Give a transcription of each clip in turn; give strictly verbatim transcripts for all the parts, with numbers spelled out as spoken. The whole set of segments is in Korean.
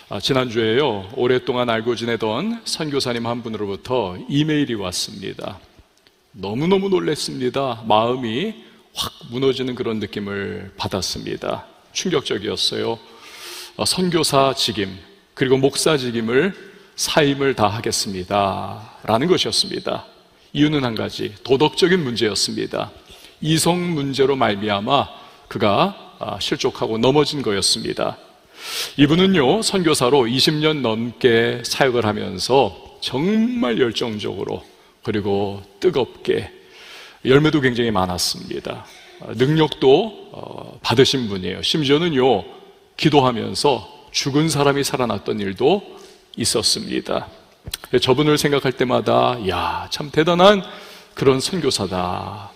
아, 지난주에요, 오랫동안 알고 지내던 선교사님 한 분으로부터 이메일이 왔습니다. 너무너무 놀랐습니다. 마음이 확 무너지는 그런 느낌을 받았습니다. 충격적이었어요. 아, 선교사 직임 그리고 목사 직임을 사임을 다 하겠습니다 라는 것이었습니다. 이유는 한 가지, 도덕적인 문제였습니다. 이성 문제로 말미암아 그가 실족하고 넘어진 거였습니다. 이분은요, 선교사로 이십 년 넘게 사역을 하면서 정말 열정적으로 그리고 뜨겁게, 열매도 굉장히 많았습니다. 능력도 받으신 분이에요. 심지어는요, 기도하면서 죽은 사람이 살아났던 일도 있었습니다. 저분을 생각할 때마다 야, 참 대단한 그런 선교사다.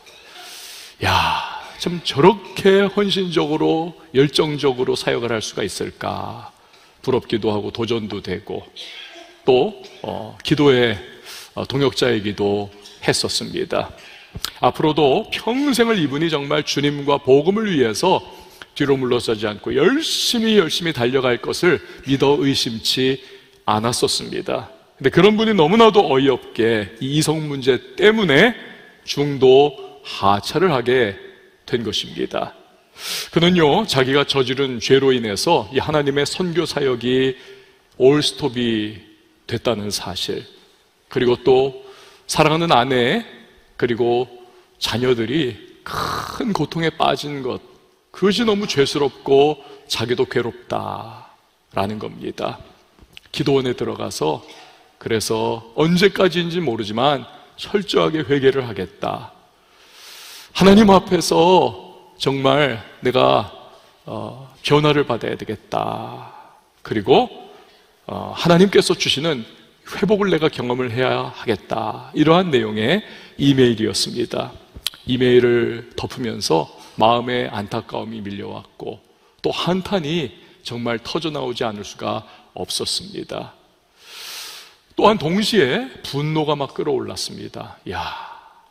야, 참 저렇게 헌신적으로 열정적으로 사역을 할 수가 있을까, 부럽기도 하고 도전도 되고 또 어, 기도의 동역자이기도 했었습니다. 앞으로도 평생을 이분이 정말 주님과 복음을 위해서 뒤로 물러서지 않고 열심히 열심히 달려갈 것을 믿어 의심치 않았었습니다. 근데 그런 분이 너무나도 어이없게 이 이성 문제 때문에 중도 하차를 하게 된 것입니다. 그는요, 자기가 저지른 죄로 인해서 이 하나님의 선교 사역이 올스톱이 됐다는 사실, 그리고 또 사랑하는 아내 그리고 자녀들이 큰 고통에 빠진 것, 그것이 너무 죄스럽고 자기도 괴롭다라는 겁니다. 기도원에 들어가서 그래서 언제까지인지 모르지만 철저하게 회개를 하겠다. 하나님 앞에서 정말 내가 어, 변화를 받아야 되겠다. 그리고 어, 하나님께서 주시는 회복을 내가 경험을 해야 하겠다. 이러한 내용의 이메일이었습니다. 이메일을 덮으면서 마음의 안타까움이 밀려왔고 또 한탄이 정말 터져나오지 않을 수가 없었습니다. 또한 동시에 분노가 막 끌어올랐습니다. 야,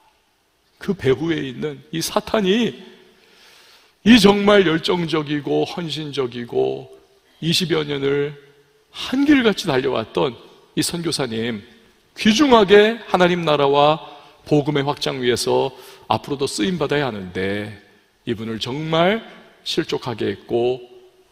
그 배후에 있는 이 사탄이 이 정말 열정적이고 헌신적이고 이십여 년을 한길같이 달려왔던 이 선교사님, 귀중하게 하나님 나라와 복음의 확장 위해서 앞으로도 쓰임받아야 하는데 이분을 정말 실족하게 했고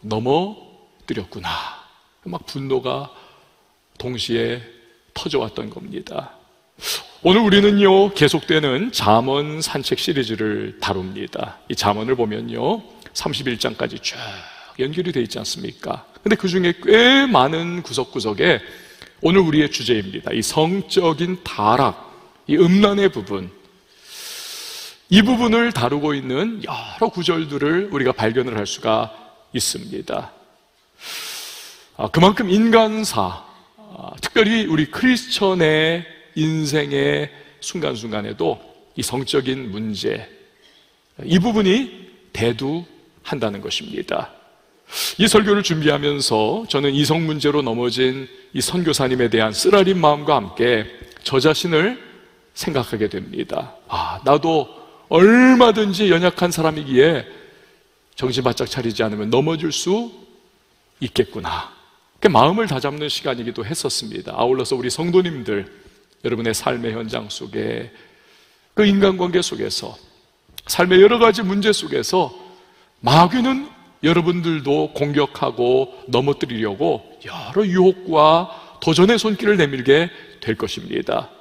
넘어뜨렸구나. 막 분노가 동시에 터져왔던 겁니다. 오늘 우리는요, 계속되는 잠언 산책 시리즈를 다룹니다. 이 잠언을 보면요, 삼십일 장까지 쭉 연결이 되어 있지 않습니까? 근데 그 중에 꽤 많은 구석구석에 오늘 우리의 주제입니다. 이 성적인 타락, 이 음란의 부분, 이 부분을 다루고 있는 여러 구절들을 우리가 발견을 할 수가 있습니다. 그만큼 인간사, 특별히 우리 크리스천의 인생의 순간순간에도 이 성적인 문제, 이 부분이 대두한다는 것입니다. 이 설교를 준비하면서 저는 이성 문제로 넘어진 이 선교사님에 대한 쓰라린 마음과 함께 저 자신을 생각하게 됩니다. 아, 나도 얼마든지 연약한 사람이기에 정신 바짝 차리지 않으면 넘어질 수 있겠구나. 마음을 다잡는 시간이기도 했었습니다. 아울러서 우리 성도님들, 여러분의 삶의 현장 속에, 그 인간관계 속에서, 삶의 여러 가지 문제 속에서 마귀는 여러분들도 공격하고 넘어뜨리려고 여러 유혹과 도전의 손길을 내밀게 될 것입니다.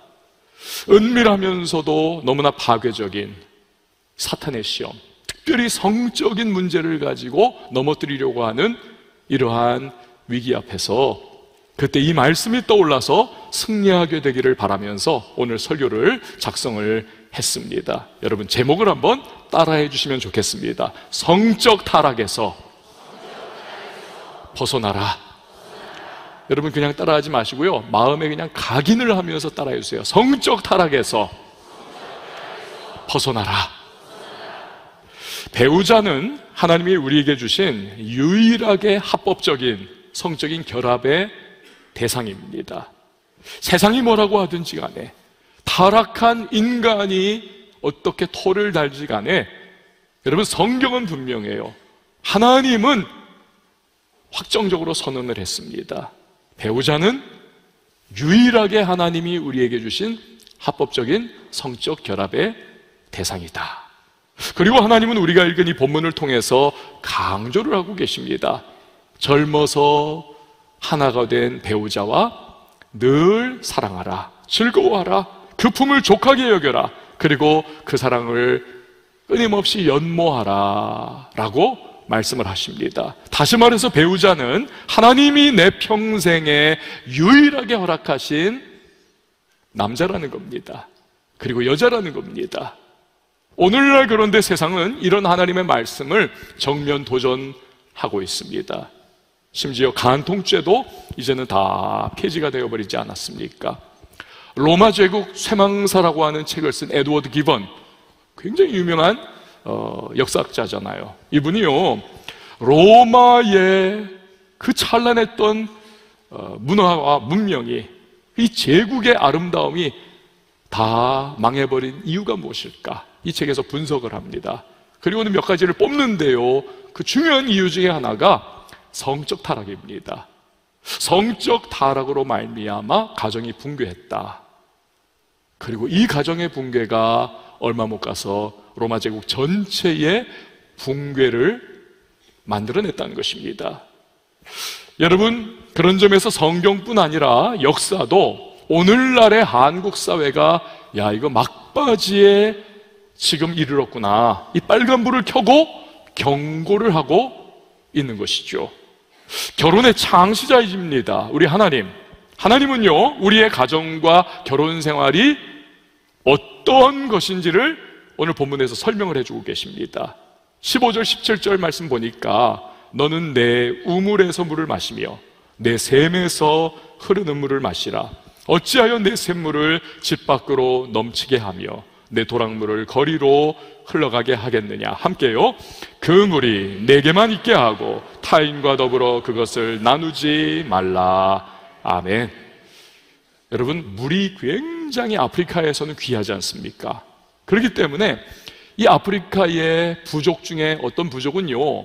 은밀하면서도 너무나 파괴적인 사탄의 시험, 특별히 성적인 문제를 가지고 넘어뜨리려고 하는 이러한 위기 앞에서 그때 이 말씀이 떠올라서 승리하게 되기를 바라면서 오늘 설교를 작성을 했습니다. 여러분, 제목을 한번 따라해 주시면 좋겠습니다. 성적 타락에서 벗어나라. 여러분, 그냥 따라하지 마시고요, 마음에 그냥 각인을 하면서 따라해 주세요. 성적 타락에서 벗어나라. 배우자는 하나님이 우리에게 주신 유일하게 합법적인 성적인 결합의 대상입니다. 세상이 뭐라고 하든지 간에, 타락한 인간이 어떻게 토를 달지 간에, 여러분, 성경은 분명해요. 하나님은 확정적으로 선언을 했습니다. 배우자는 유일하게 하나님이 우리에게 주신 합법적인 성적 결합의 대상이다. 그리고 하나님은 우리가 읽은 이 본문을 통해서 강조를 하고 계십니다. 젊어서 하나가 된 배우자와 늘 사랑하라, 즐거워하라, 그 품을 족하게 여겨라, 그리고 그 사랑을 끊임없이 연모하라 라고 말씀을 하십니다. 다시 말해서 배우자는 하나님이 내 평생에 유일하게 허락하신 남자라는 겁니다. 그리고 여자라는 겁니다. 오늘날 그런데 세상은 이런 하나님의 말씀을 정면 도전하고 있습니다. 심지어 간통죄도 이제는 다 폐지가 되어버리지 않았습니까? 로마 제국 쇠망사라고 하는 책을 쓴 에드워드 기번, 굉장히 유명한 어, 역사학자잖아요. 이분이요, 로마의 그 찬란했던 어, 문화와 문명이, 이 제국의 아름다움이 다 망해버린 이유가 무엇일까? 이 책에서 분석을 합니다. 그리고는 몇 가지를 뽑는데요, 그 중요한 이유 중에 하나가 성적 타락입니다. 성적 타락으로 말미암아 가정이 붕괴했다. 그리고 이 가정의 붕괴가 얼마 못 가서 로마 제국 전체의 붕괴를 만들어냈다는 것입니다. 여러분, 그런 점에서 성경뿐 아니라 역사도 오늘날의 한국 사회가 야, 이거 막바지에 지금 이르렀구나, 이 빨간불을 켜고 경고를 하고 있는 것이죠. 결혼의 창시자이십니다. 우리 하나님. 하나님은요, 우리의 가정과 결혼 생활이 어떤 것인지를 오늘 본문에서 설명을 해주고 계십니다. 십오 절 십칠 절 말씀 보니까 너는 내 우물에서 물을 마시며 내 샘에서 흐르는 물을 마시라. 어찌하여 내 샘물을 집 밖으로 넘치게 하며 내 도랑물을 거리로 흘러가게 하겠느냐. 함께요. 그 물이 내게만 있게 하고 타인과 더불어 그것을 나누지 말라. 아멘. 여러분, 물이 굉장히 아프리카에서는 귀하지 않습니까? 그렇기 때문에 이 아프리카의 부족 중에 어떤 부족은요,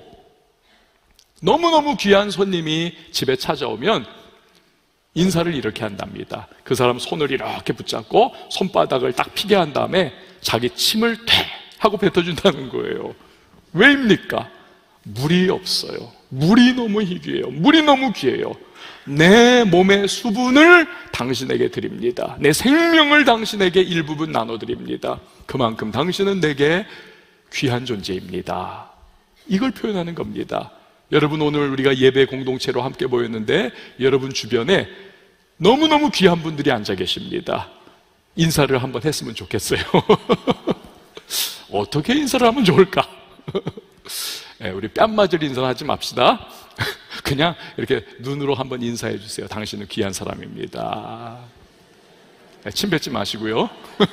너무너무 귀한 손님이 집에 찾아오면 인사를 이렇게 한답니다. 그 사람 손을 이렇게 붙잡고 손바닥을 딱 피게 한 다음에 자기 침을 퇴 하고 뱉어준다는 거예요. 왜입니까? 물이 없어요. 물이 너무 희귀해요. 물이 너무 귀해요. 내 몸의 수분을 당신에게 드립니다. 내 생명을 당신에게 일부분 나눠드립니다. 그만큼 당신은 내게 귀한 존재입니다. 이걸 표현하는 겁니다. 여러분, 오늘 우리가 예배 공동체로 함께 모였는데 여러분 주변에 너무너무 귀한 분들이 앉아 계십니다. 인사를 한번 했으면 좋겠어요. 어떻게 인사를 하면 좋을까? 네, 우리 뺨 맞을 인사는 하지 맙시다. 그냥 이렇게 눈으로 한번 인사해 주세요. 당신은 귀한 사람입니다. 네, 침 뱉지 마시고요.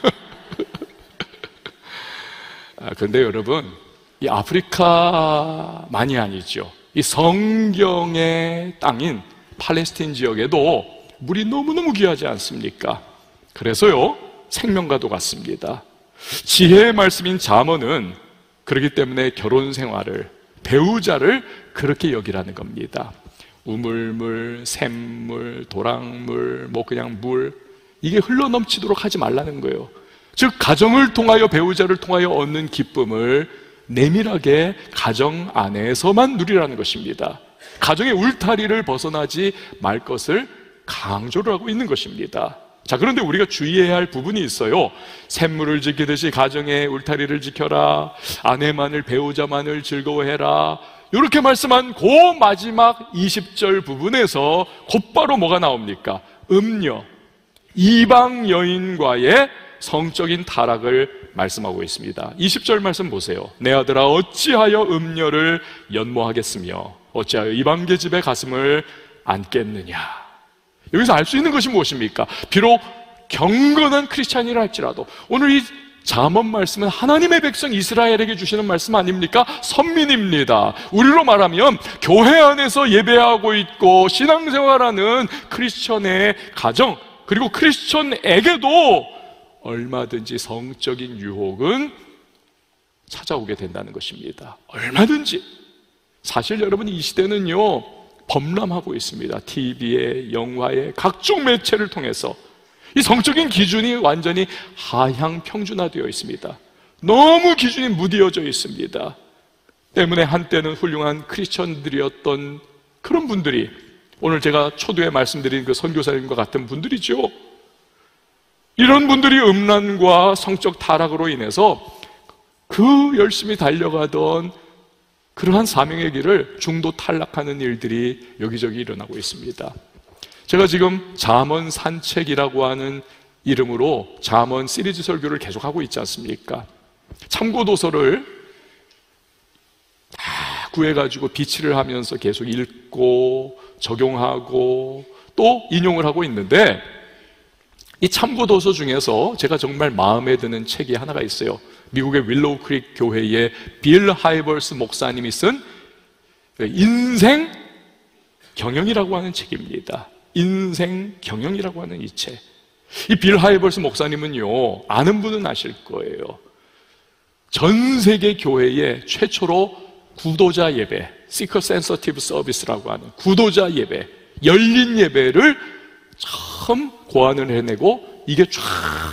아, 그런데 여러분, 이 아프리카만이 아니죠. 이 성경의 땅인 팔레스틴 지역에도 물이 너무너무 귀하지 않습니까? 그래서요, 생명과도 같습니다. 지혜의 말씀인 잠언은 그렇기 때문에 결혼 생활을, 배우자를 그렇게 여기라는 겁니다. 우물물, 샘물, 도랑물, 뭐 그냥 물, 이게 흘러넘치도록 하지 말라는 거예요. 즉, 가정을 통하여, 배우자를 통하여 얻는 기쁨을 내밀하게 가정 안에서만 누리라는 것입니다. 가정의 울타리를 벗어나지 말 것을 강조를 하고 있는 것입니다. 자, 그런데 우리가 주의해야 할 부분이 있어요. 샘물을 지키듯이 가정의 울타리를 지켜라, 아내만을, 배우자만을 즐거워해라, 이렇게 말씀한 그 마지막 이십 절 부분에서 곧바로 뭐가 나옵니까? 음녀, 이방 여인과의 성적인 타락을 말씀하고 있습니다. 이십 절 말씀 보세요. 내 아들아, 어찌하여 음녀를 연모하겠으며 어찌하여 이방 계집의 가슴을 안겠느냐. 여기서 알 수 있는 것이 무엇입니까? 비록 경건한 크리스찬이라 할지라도 오늘 이 잠언 말씀은 하나님의 백성 이스라엘에게 주시는 말씀 아닙니까? 선민입니다. 우리로 말하면 교회 안에서 예배하고 있고 신앙생활하는 크리스천의 가정, 그리고 크리스천에게도 얼마든지 성적인 유혹은 찾아오게 된다는 것입니다. 얼마든지. 사실 여러분, 이 시대는요, 범람하고 있습니다. 티비에, 영화에, 각종 매체를 통해서 이 성적인 기준이 완전히 하향 평준화되어 있습니다. 너무 기준이 무디어져 있습니다. 때문에 한때는 훌륭한 크리스천들이었던 그런 분들이, 오늘 제가 초두에 말씀드린 그 선교사님과 같은 분들이죠. 이런 분들이 음란과 성적 타락으로 인해서 그 열심히 달려가던 그러한 사명의 길을 중도 탈락하는 일들이 여기저기 일어나고 있습니다. 제가 지금 잠언 산책이라고 하는 이름으로 잠언 시리즈 설교를 계속하고 있지 않습니까? 참고도서를 다 구해가지고 비치를 하면서 계속 읽고 적용하고 또 인용을 하고 있는데, 이 참고도서 중에서 제가 정말 마음에 드는 책이 하나가 있어요. 미국의 윌로우 크릭 교회의 빌 하이버스 목사님이 쓴 인생 경영이라고 하는 책입니다. 인생 경영이라고 하는 이 책. 이 빌 하이버스 목사님은요, 아는 분은 아실 거예요. 전 세계 교회에 최초로 구도자 예배, Seeker Sensitive Service라고 하는 구도자 예배, 열린 예배를 처음 고안을 해내고, 이게 쫙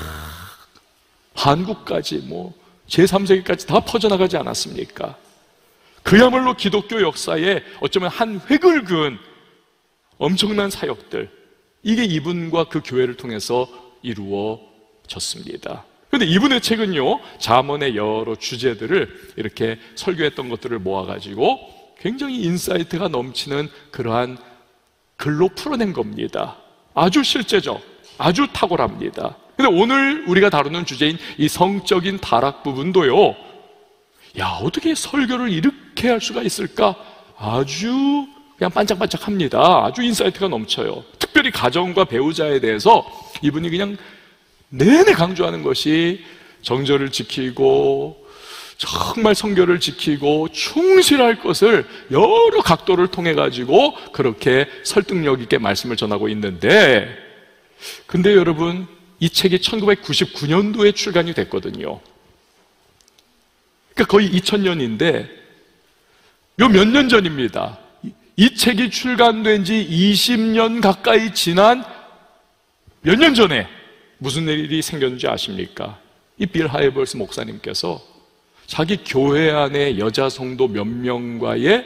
한국까지 뭐 제삼 세기까지 다 퍼져나가지 않았습니까? 그야말로 기독교 역사에 어쩌면 한 획을 그은 엄청난 사역들, 이게 이분과 그 교회를 통해서 이루어졌습니다. 그런데 이분의 책은요, 잠언의 여러 주제들을 이렇게 설교했던 것들을 모아가지고 굉장히 인사이트가 넘치는 그러한 글로 풀어낸 겁니다. 아주 실제적, 아주 탁월합니다. 근데 오늘 우리가 다루는 주제인 이 성적인 타락 부분도요, 야, 어떻게 설교를 이렇게 할 수가 있을까? 아주 그냥 반짝반짝합니다. 아주 인사이트가 넘쳐요. 특별히 가정과 배우자에 대해서 이분이 그냥 내내 강조하는 것이 정절을 지키고 정말 성결을 지키고 충실할 것을 여러 각도를 통해 가지고 그렇게 설득력 있게 말씀을 전하고 있는데, 근데 여러분, 이 책이 천구백구십구 년도에 출간이 됐거든요. 그러니까 거의 이천 년인데 요 몇 년 전입니다. 이 책이 출간된 지 이십 년 가까이 지난 몇 년 전에 무슨 일이 생겼는지 아십니까? 이 빌 하이버스 목사님께서 자기 교회 안에 여자 성도 몇 명과의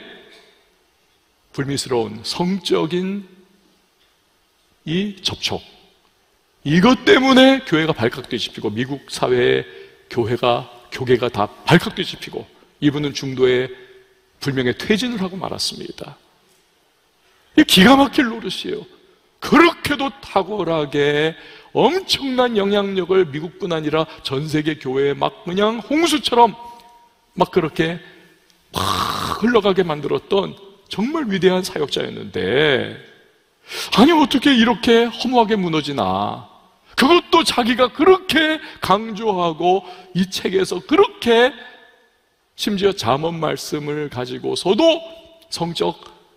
불미스러운 성적인 이 접촉, 이것 때문에 교회가 발칵 뒤집히고 미국 사회의 교회가, 교계가 다 발칵 뒤집히고 이분은 중도에 불명예 퇴진을 하고 말았습니다. 이 기가 막힐 노릇이에요. 그렇게도 탁월하게 엄청난 영향력을 미국뿐 아니라 전 세계 교회에 막 그냥 홍수처럼 막 그렇게 막 흘러가게 만들었던 정말 위대한 사역자였는데, 아니 어떻게 이렇게 허무하게 무너지나? 그것도 자기가 그렇게 강조하고 이 책에서 그렇게 심지어 잠언 말씀을 가지고서도 성적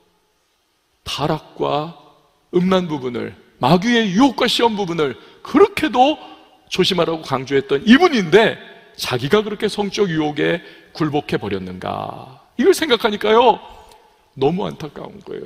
타락과 음란 부분을, 마귀의 유혹과 시험 부분을 그렇게도 조심하라고 강조했던 이분인데 자기가 그렇게 성적 유혹에 굴복해 버렸는가? 이걸 생각하니까요, 너무 안타까운 거예요.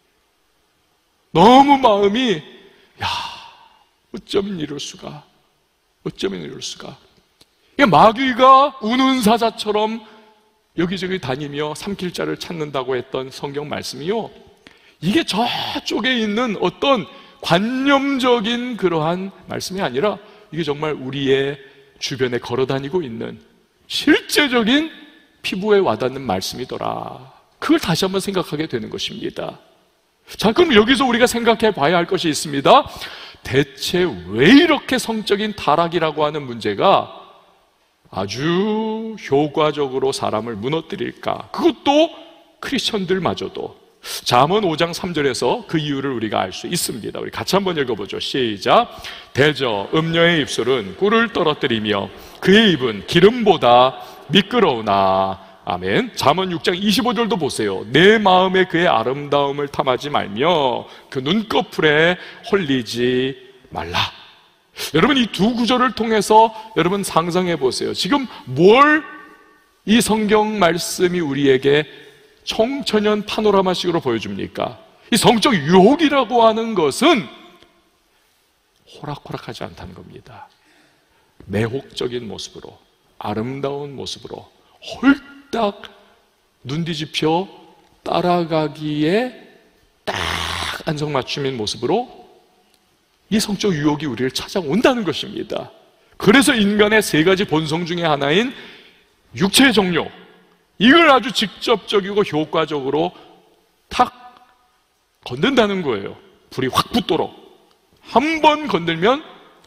너무 마음이, 야, 어쩌면 이럴 수가, 어쩌면 이럴 수가. 마귀가 우는 사자처럼 여기저기 다니며 삼킬자를 찾는다고 했던 성경 말씀이요, 이게 저쪽에 있는 어떤 관념적인 그러한 말씀이 아니라 이게 정말 우리의 주변에 걸어다니고 있는 실제적인 피부에 와닿는 말씀이더라. 그걸 다시 한번 생각하게 되는 것입니다. 자, 그럼 여기서 우리가 생각해 봐야 할 것이 있습니다. 대체 왜 이렇게 성적인 타락이라고 하는 문제가 아주 효과적으로 사람을 무너뜨릴까? 그것도 크리스천들마저도. 잠언 오 장 삼 절에서 그 이유를 우리가 알 수 있습니다. 우리 같이 한번 읽어보죠. 시작. 대저 음녀의 입술은 꿀을 떨어뜨리며 그의 입은 기름보다 미끄러우나. 아멘. 잠언 육 장 이십오 절도 보세요. 내 마음에 그의 아름다움을 탐하지 말며 그 눈꺼풀에 홀리지 말라. 여러분, 이 두 구절을 통해서 여러분 상상해 보세요. 지금 뭘 이 성경 말씀이 우리에게 청천연 파노라마식으로 보여줍니까? 이 성적 유혹이라고 하는 것은 호락호락하지 않다는 겁니다. 매혹적인 모습으로, 아름다운 모습으로 홀딱 눈 뒤집혀 따라가기에 딱 안성맞춤인 모습으로 이 성적 유혹이 우리를 찾아온다는 것입니다. 그래서 인간의 세 가지 본성 중에 하나인 육체의 정욕, 이걸 아주 직접적이고 효과적으로 탁 건든다는 거예요. 불이 확 붙도록. 한 번 건들면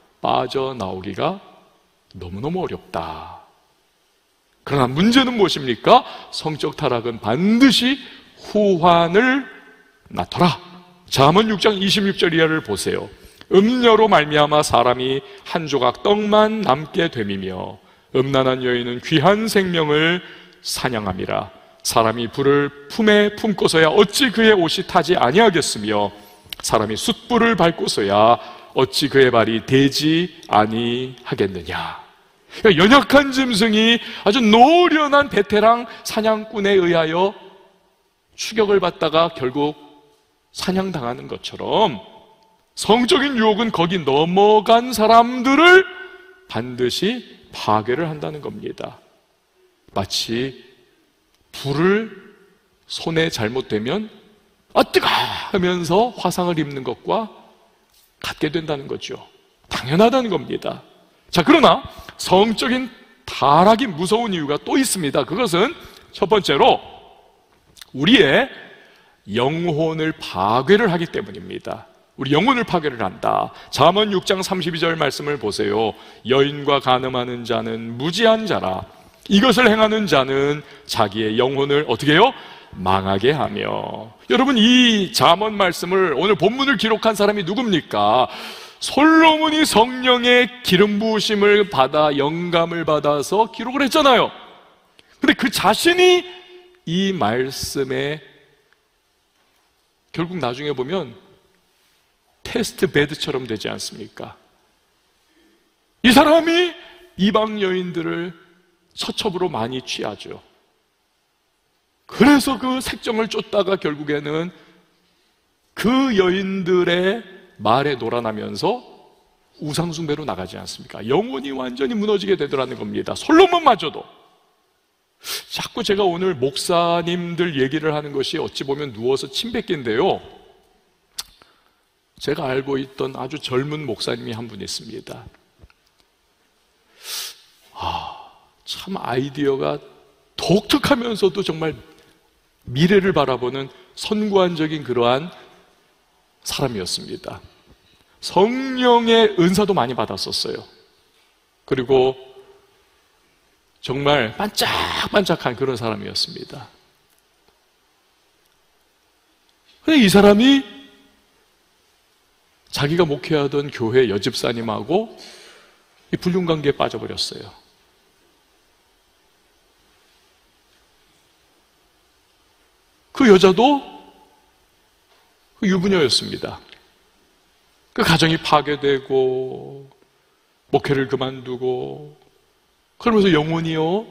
빠져나오기가 너무너무 어렵다. 그러나 문제는 무엇입니까? 성적 타락은 반드시 후환을 낳더라. 잠언 육 장 이십육 절 이하를 보세요. 음녀로 말미암아 사람이 한 조각 떡만 남게 됨이며 음란한 여인은 귀한 생명을 사냥함이라. 사람이 불을 품에 품고서야 어찌 그의 옷이 타지 아니하겠으며 사람이 숯불을 밟고서야 어찌 그의 발이 되지 아니하겠느냐. 그러니까 연약한 짐승이 아주 노련한 베테랑 사냥꾼에 의하여 추격을 받다가 결국 사냥당하는 것처럼 성적인 유혹은 거기 넘어간 사람들을 반드시 파괴를 한다는 겁니다. 마치 불을 손에 잘못되면 아 뜨거 하면서 화상을 입는 것과 같게 된다는 거죠. 당연하다는 겁니다. 자, 그러나 성적인 타락이 무서운 이유가 또 있습니다. 그것은 첫 번째로 우리의 영혼을 파괴를 하기 때문입니다. 우리 영혼을 파괴를 한다. 잠언 육 장 삼십이 절 말씀을 보세요. 여인과 간음하는 자는 무지한 자라. 이것을 행하는 자는 자기의 영혼을 어떻게 해요? 망하게 하며. 여러분, 이 잠언 말씀을 오늘 본문을 기록한 사람이 누굽니까? 솔로몬이 성령의 기름 부으심을 받아 영감을 받아서 기록을 했잖아요. 근데 그 자신이 이 말씀에 결국 나중에 보면 테스트 베드처럼 되지 않습니까? 이 사람이 이방 여인들을 서첩으로 많이 취하죠. 그래서 그 색정을 쫓다가 결국에는 그 여인들의 말에 놀아나면서 우상숭배로 나가지 않습니까? 영혼이 완전히 무너지게 되더라는 겁니다. 솔로몬마저도. 자꾸 제가 오늘 목사님들 얘기를 하는 것이 어찌 보면 누워서 침 뱉기인데요, 제가 알고 있던 아주 젊은 목사님이 한 분 있습니다. 아, 참 아이디어가 독특하면서도 정말 미래를 바라보는 선구안적인 그러한 사람이었습니다. 성령의 은사도 많이 받았었어요. 그리고 정말 반짝반짝한 그런 사람이었습니다. 근데 이 사람이 자기가 목회하던 교회 여집사님하고 이 불륜관계에 빠져버렸어요. 그 여자도 유부녀였습니다. 그 가정이 파괴되고 목회를 그만두고 그러면서 영혼이요,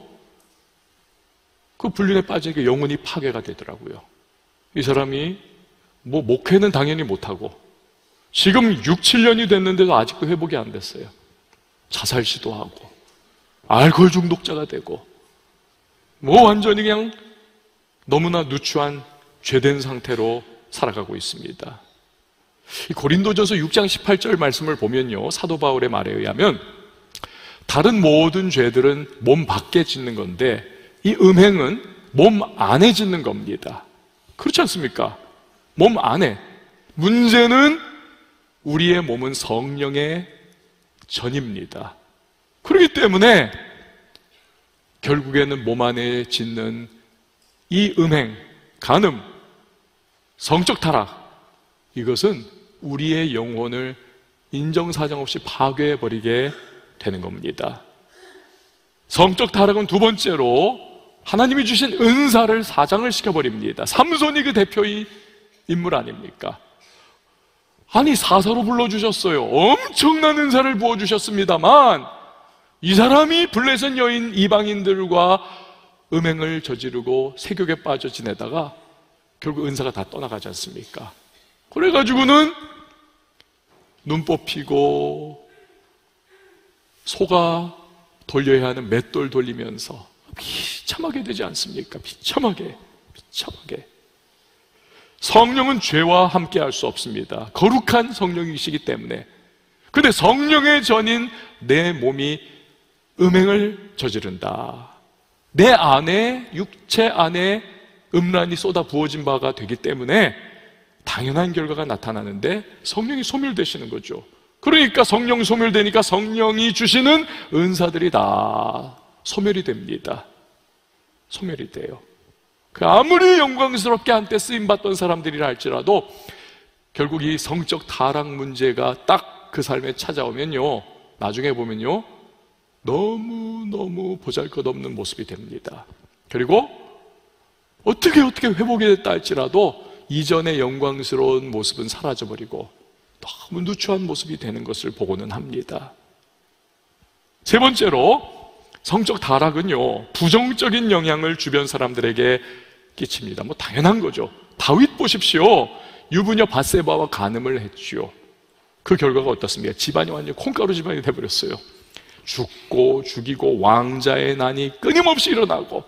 그 불륜에 빠지니까 영혼이 파괴가 되더라고요. 이 사람이 뭐 목회는 당연히 못하고 지금 육, 칠 년이 됐는데도 아직도 회복이 안 됐어요. 자살 시도하고 알코올 중독자가 되고 뭐 완전히 그냥 너무나 누추한 죄된 상태로 살아가고 있습니다. 이 고린도전서 육 장 십팔 절 말씀을 보면요, 사도 바울의 말에 의하면 다른 모든 죄들은 몸 밖에 짓는 건데 이 음행은 몸 안에 짓는 겁니다. 그렇지 않습니까? 몸 안에. 문제는 우리의 몸은 성령의 전입니다. 그렇기 때문에 결국에는 몸 안에 짓는 이 음행, 간음, 성적 타락, 이것은 우리의 영혼을 인정사정 없이 파괴해버리게 되는 겁니다. 성적 타락은 두 번째로 하나님이 주신 은사를 사장을 시켜버립니다. 삼손이 그 대표의 인물 아닙니까? 아니, 사사로 불러주셨어요. 엄청난 은사를 부어주셨습니다만 이 사람이 블레셋 여인 이방인들과 음행을 저지르고 세욕에 빠져 지내다가 결국 은사가 다 떠나가지 않습니까? 그래가지고는 눈 뽑히고 소가 돌려야 하는 맷돌 돌리면서 비참하게 되지 않습니까? 비참하게, 비참하게. 성령은 죄와 함께 할 수 없습니다. 거룩한 성령이시기 때문에. 근데 성령의 전인 내 몸이 음행을 저지른다. 내 안에, 육체 안에 음란이 쏟아 부어진 바가 되기 때문에 당연한 결과가 나타나는데 성령이 소멸되시는 거죠. 그러니까 성령이 소멸되니까 성령이 주시는 은사들이 다 소멸이 됩니다. 소멸이 돼요. 그 아무리 영광스럽게 한때 쓰임받던 사람들이라 할지라도 결국 이 성적 타락 문제가 딱 그 삶에 찾아오면요, 나중에 보면요, 너무너무 보잘것없는 모습이 됩니다. 그리고 어떻게 어떻게 회복이 됐다 할지라도 이전의 영광스러운 모습은 사라져버리고 너무 누추한 모습이 되는 것을 보고는 합니다. 세 번째로, 성적 타락은요, 부정적인 영향을 주변 사람들에게 끼칩니다. 뭐 당연한 거죠. 다윗 보십시오. 유부녀 밧세바와 간음을 했지요. 그 결과가 어떻습니까? 집안이 완전히 콩가루 집안이 돼버렸어요. 죽고 죽이고 왕자의 난이 끊임없이 일어나고,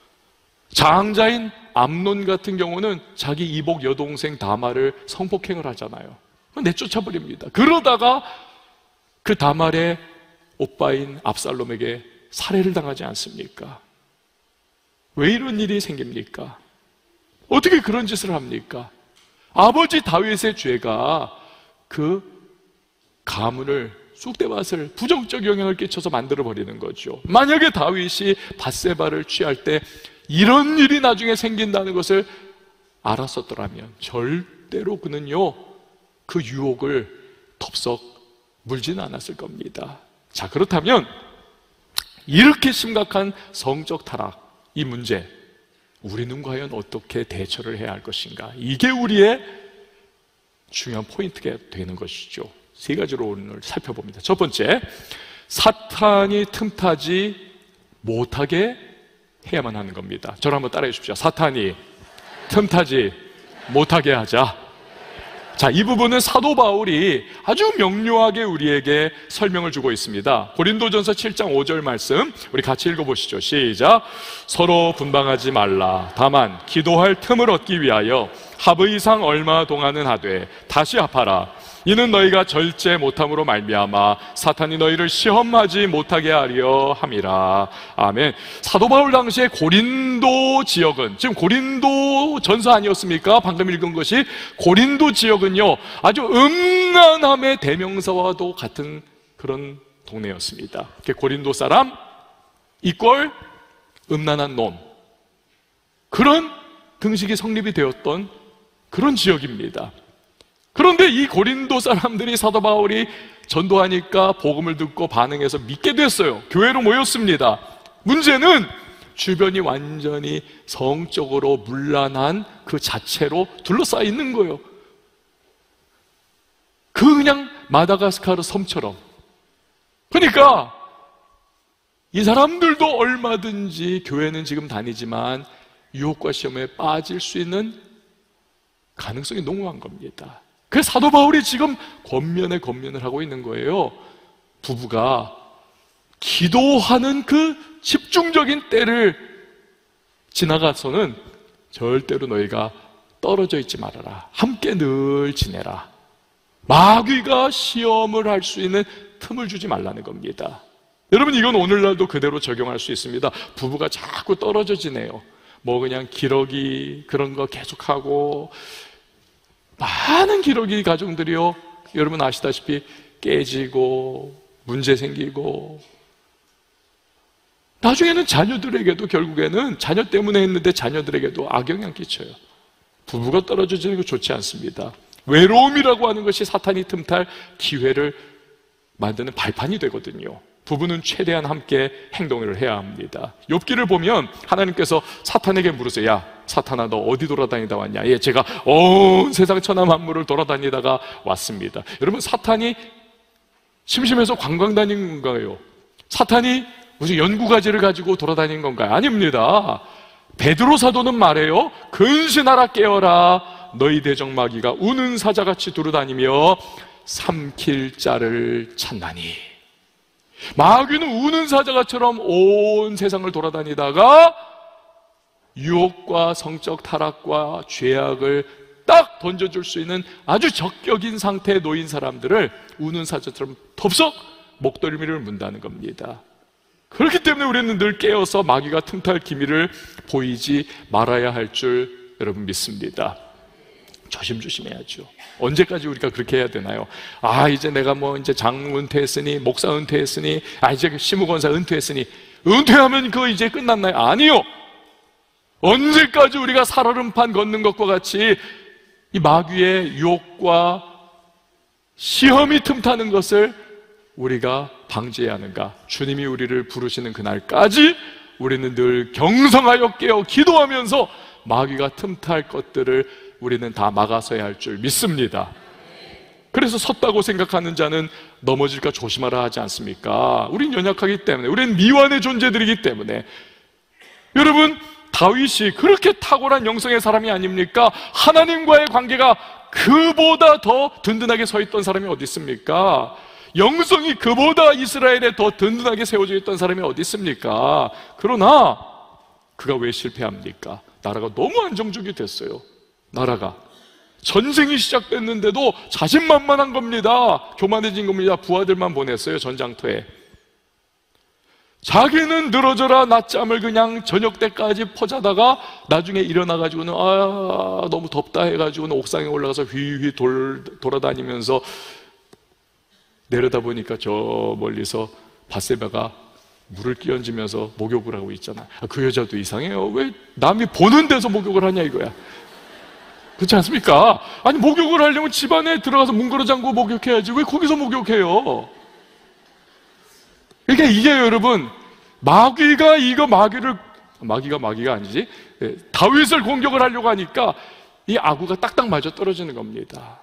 장자인 암논 같은 경우는 자기 이복 여동생 다말을 성폭행을 하잖아요. 내쫓아버립니다. 그러다가 그 다말의 오빠인 압살롬에게 살해를 당하지 않습니까? 왜 이런 일이 생깁니까? 어떻게 그런 짓을 합니까? 아버지 다윗의 죄가 그 가문을, 쑥대밭을 부정적 영향을 끼쳐서 만들어버리는 거죠. 만약에 다윗이 밧세바를 취할 때 이런 일이 나중에 생긴다는 것을 알았었더라면 절대로 그는요, 그 유혹을 덥석 물지는 않았을 겁니다. 자, 그렇다면 이렇게 심각한 성적 타락, 이 문제, 우리는 과연 어떻게 대처를 해야 할 것인가? 이게 우리의 중요한 포인트가 되는 것이죠. 세 가지로 오늘 살펴봅니다. 첫 번째, 사탄이 틈타지 못하게 해야만 하는 겁니다. 저를 한번 따라해 주십시오. 사탄이 틈타지 못하게 하자. 자, 이 부분은 사도 바울이 아주 명료하게 우리에게 설명을 주고 있습니다. 고린도전서 칠 장 오 절 말씀 우리 같이 읽어보시죠. 시작. 서로 분방하지 말라. 다만 기도할 틈을 얻기 위하여 합의 이상 얼마 동안은 하되 다시 합하라. 이는 너희가 절제 못함으로 말미암아 사탄이 너희를 시험하지 못하게 하려 함이라. 아멘. 사도 바울 당시에 고린도 지역은, 지금 고린도 전서 아니었습니까? 방금 읽은 것이. 고린도 지역은요, 아주 음란함의 대명사와도 같은 그런 동네였습니다. 고린도 사람 이꼴 음란한 놈, 그런 등식이 성립이 되었던 그런 지역입니다. 그런데 이 고린도 사람들이 사도 바울이 전도하니까 복음을 듣고 반응해서 믿게 됐어요. 교회로 모였습니다. 문제는 주변이 완전히 성적으로 문란한 그 자체로 둘러싸여 있는 거예요. 그 그냥 마다가스카르 섬처럼. 그러니까 이 사람들도 얼마든지 교회는 지금 다니지만 유혹과 시험에 빠질 수 있는 가능성이 농후한 겁니다. 그래서 사도 바울이 지금 권면에 권면을 하고 있는 거예요. 부부가 기도하는 그 집중적인 때를 지나가서는 절대로 너희가 떨어져 있지 말아라. 함께 늘 지내라. 마귀가 시험을 할 수 있는 틈을 주지 말라는 겁니다. 여러분, 이건 오늘날도 그대로 적용할 수 있습니다. 부부가 자꾸 떨어져 지내요. 뭐 그냥 기러기 그런 거 계속하고, 많은 기러기 가정들이요, 여러분 아시다시피 깨지고 문제 생기고, 나중에는 자녀들에게도 결국에는 자녀 때문에 했는데 자녀들에게도 악영향 끼쳐요. 부부가 떨어져 지는 거 좋지 않습니다. 외로움이라고 하는 것이 사탄이 틈탈 기회를 만드는 발판이 되거든요. 부부는 최대한 함께 행동을 해야 합니다. 욥기를 보면 하나님께서 사탄에게 물으세요. 야, 사탄아, 너 어디 돌아다니다 왔냐? 예, 제가 온 세상 천하 만물을 돌아다니다가 왔습니다. 여러분, 사탄이 심심해서 관광 다닌 건가요? 사탄이 무슨 연구가지를 가지고 돌아다닌 건가요? 아닙니다. 베드로 사도는 말해요. 근신하라 깨어라. 너희 대적 마귀가 우는 사자같이 두루다니며 삼킬 자를 찾나니. 마귀는 우는 사자처럼 온 세상을 돌아다니다가 유혹과 성적 타락과 죄악을 딱 던져줄 수 있는 아주 적격인 상태에 놓인 사람들을 우는 사자처럼 덥석 목덜미를 문다는 겁니다. 그렇기 때문에 우리는 늘 깨어서 마귀가 틈탈 기미를 보이지 말아야 할 줄 여러분 믿습니다. 조심조심해야죠. 언제까지 우리가 그렇게 해야 되나요? 아, 이제 내가 뭐 이제 장로 은퇴했으니, 목사 은퇴했으니, 아, 이제 시무권사 은퇴했으니, 은퇴하면 그거 이제 끝났나요? 아니요. 언제까지 우리가 살얼음판 걷는 것과 같이 이 마귀의 유혹과 시험이 틈타는 것을 우리가 방지해야 하는가? 주님이 우리를 부르시는 그날까지 우리는 늘 경성하여 깨어 기도하면서 마귀가 틈탈 것들을 우리는 다 막아서야 할 줄 믿습니다. 그래서 섰다고 생각하는 자는 넘어질까 조심하라 하지 않습니까? 우린 연약하기 때문에, 우리는 미완의 존재들이기 때문에. 여러분, 다윗이 그렇게 탁월한 영성의 사람이 아닙니까? 하나님과의 관계가 그보다 더 든든하게 서 있던 사람이 어디 있습니까? 영성이 그보다 이스라엘에 더 든든하게 세워져 있던 사람이 어디 있습니까? 그러나 그가 왜 실패합니까? 나라가 너무 안정적이 됐어요. 나라가 전쟁이 시작됐는데도 자신만만한 겁니다. 교만해진 겁니다. 부하들만 보냈어요. 전장터에. 자기는 늘어져라 낮잠을 그냥 저녁 때까지 퍼자다가 나중에 일어나가지고는 아 너무 덥다 해가지고는 옥상에 올라가서 휘휘 돌, 돌아다니면서 내려다보니까 저 멀리서 밧세바가 물을 끼얹으면서 목욕을 하고 있잖아. 아, 그 여자도 이상해요. 왜 남이 보는 데서 목욕을 하냐 이거야. 그렇지 않습니까? 아니 목욕을 하려면 집안에 들어가서 문 걸어 잠그고 목욕해야지 왜 거기서 목욕해요? 그러니까 이게 여러분, 마귀가 이거 마귀를 마귀가 마귀가 아니지 다윗을 공격을 하려고 하니까 이 아구가 딱딱 맞아 떨어지는 겁니다.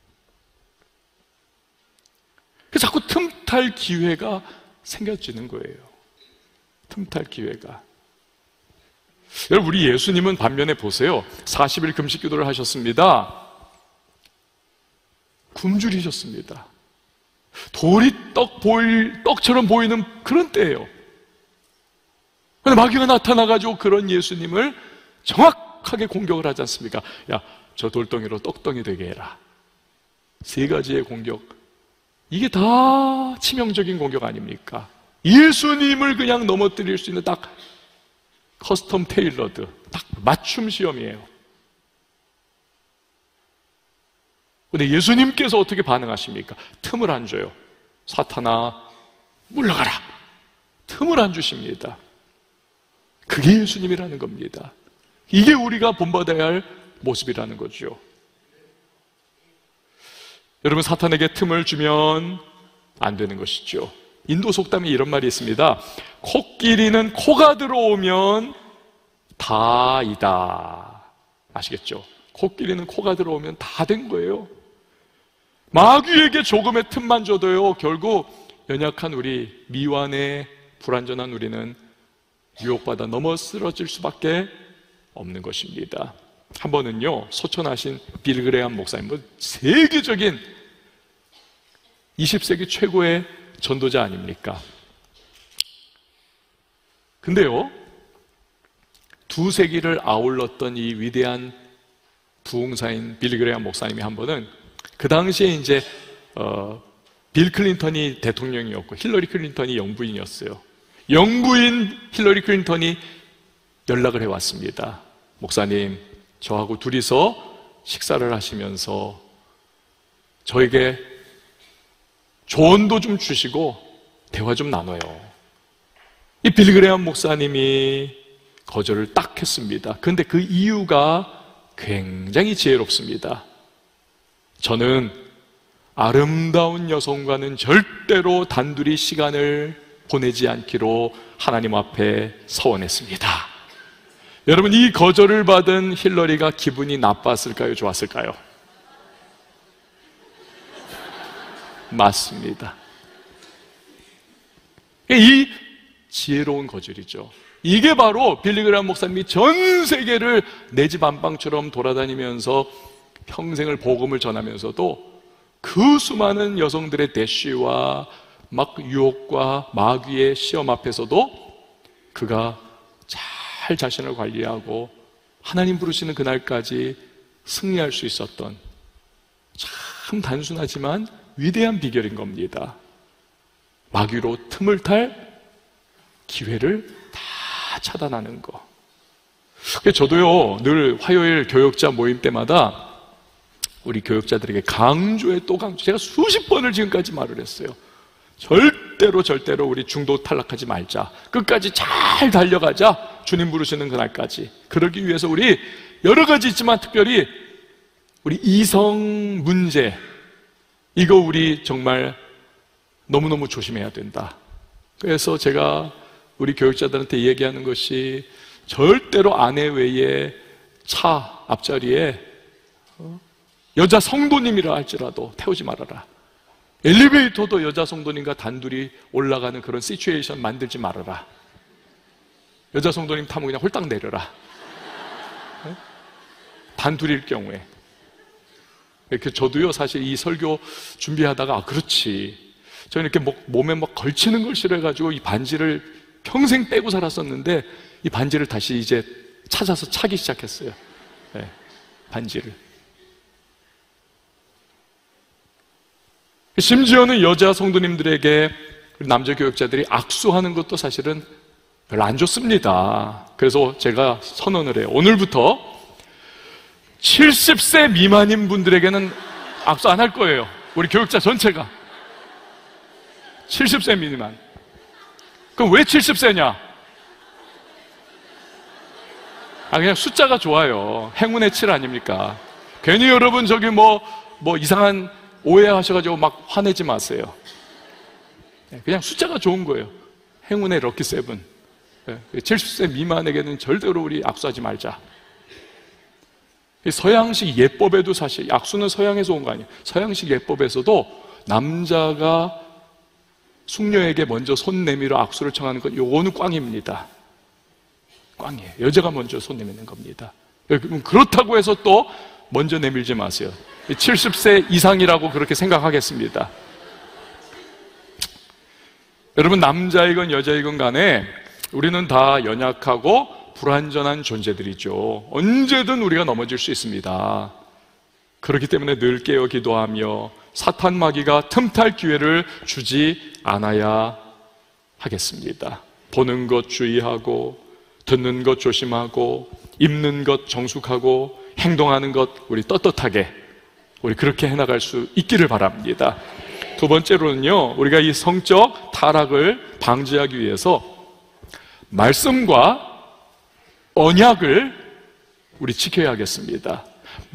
그래서 자꾸 틈탈 기회가 생겨지는 거예요. 틈탈 기회가. 여러분, 우리 예수님은 반면에 보세요. 사십 일 금식 기도를 하셨습니다. 굶주리셨습니다. 돌이 떡 보일, 떡처럼 보이는 그런 때예요. 근데 마귀가 나타나가지고 그런 예수님을 정확하게 공격을 하지 않습니까? 야, 저 돌덩이로 떡덩이 되게 해라. 세 가지의 공격. 이게 다 치명적인 공격 아닙니까? 예수님을 그냥 넘어뜨릴 수 있는 딱 커스텀 테일러드, 딱 맞춤 시험이에요. 근데 예수님께서 어떻게 반응하십니까? 틈을 안 줘요. 사탄아, 물러가라. 틈을 안 주십니다. 그게 예수님이라는 겁니다. 이게 우리가 본받아야 할 모습이라는 거죠. 여러분, 사탄에게 틈을 주면 안 되는 것이죠. 인도 속담에 이런 말이 있습니다. 코끼리는 코가 들어오면 다이다. 아시겠죠? 코끼리는 코가 들어오면 다 된 거예요. 마귀에게 조금의 틈만 줘도요, 결국 연약한 우리, 미완의 불완전한 우리는 유혹받아 넘어 쓰러질 수밖에 없는 것입니다. 한 번은요, 소천하신 빌 그레이엄 목사님, 뭐 세계적인 이십 세기 최고의 전도자 아닙니까? 근데요, 두 세기를 아울렀던 이 위대한 부흥사인 빌 그레이엄 목사님이 한 번은 그 당시에 이제 어, 빌 클린턴이 대통령이었고 힐러리 클린턴이 영부인이었어요. 영부인 힐러리 클린턴이 연락을 해왔습니다. 목사님, 저하고 둘이서 식사를 하시면서 저에게 조언도 좀 주시고 대화 좀 나눠요. 이 빌 그레이엄 목사님이 거절을 딱 했습니다. 그런데 그 이유가 굉장히 지혜롭습니다. 저는 아름다운 여성과는 절대로 단둘이 시간을 보내지 않기로 하나님 앞에 서원했습니다. 여러분, 이 거절을 받은 힐러리가 기분이 나빴을까요? 좋았을까요? 맞습니다. 이 지혜로운 거절이죠. 이게 바로 빌리 그레이엄 목사님이 전 세계를 내 집 안방처럼 돌아다니면서 평생을 복음을 전하면서도 그 수많은 여성들의 대쉬와 막 유혹과 마귀의 시험 앞에서도 그가 잘 자신을 관리하고 하나님 부르시는 그날까지 승리할 수 있었던 참 단순하지만 위대한 비결인 겁니다. 마귀로 틈을 탈 기회를 다 차단하는 거. 저도요, 늘 화요일 교역자 모임 때마다 우리 교역자들에게 강조에 또 강조, 제가 수십 번을 지금까지 말을 했어요. 절대로 절대로 우리 중도 탈락하지 말자. 끝까지 잘 달려가자. 주님 부르시는 그날까지. 그러기 위해서 우리 여러 가지 있지만 특별히 우리 이성 문제, 이거 우리 정말 너무너무 조심해야 된다. 그래서 제가 우리 교육자들한테 얘기하는 것이 절대로 아내 외에 차 앞자리에 여자 성도님이라 할지라도 태우지 말아라. 엘리베이터도 여자 성도님과 단둘이 올라가는 그런 시츄에이션 만들지 말아라. 여자 성도님 타면 그냥 홀딱 내려라. 단둘일 경우에. 이렇게 저도요, 사실 이 설교 준비하다가, 아, 그렇지. 저는 이렇게 목, 몸에 막 걸치는 걸 싫어해가지고 이 반지를 평생 빼고 살았었는데 이 반지를 다시 이제 찾아서 차기 시작했어요. 네, 반지를. 심지어는 여자 성도님들에게 남자 교역자들이 악수하는 것도 사실은 별로 안 좋습니다. 그래서 제가 선언을 해요. 오늘부터 칠십 세 미만인 분들에게는 악수 안 할 거예요. 우리 교육자 전체가. 칠십 세 미만. 그럼 왜 칠십 세냐? 아, 그냥 숫자가 좋아요. 행운의 칠 아닙니까? 괜히 여러분 저기 뭐, 뭐 이상한 오해하셔가지고 막 화내지 마세요. 그냥 숫자가 좋은 거예요. 행운의 럭키 세븐. 칠십 세 미만에게는 절대로 우리 악수하지 말자. 서양식 예법에도 사실 악수는 서양에서 온 거 아니에요. 서양식 예법에서도 남자가 숙녀에게 먼저 손 내밀어 악수를 청하는 건 요거는 꽝입니다. 꽝이에요. 여자가 먼저 손 내미는 겁니다. 그렇다고 해서 또 먼저 내밀지 마세요. 칠십 세 이상이라고 그렇게 생각하겠습니다. 여러분, 남자이건 여자이건 간에 우리는 다 연약하고 불완전한 존재들이죠. 언제든 우리가 넘어질 수 있습니다. 그렇기 때문에 늘 깨어 기도하며 사탄 마귀가 틈탈 기회를 주지 않아야 하겠습니다. 보는 것 주의하고, 듣는 것 조심하고, 입는 것 정숙하고, 행동하는 것 우리 떳떳하게 우리 그렇게 해나갈 수 있기를 바랍니다. 두 번째로는요, 우리가 이 성적 타락을 방지하기 위해서 말씀과 언약을 우리 지켜야 하겠습니다.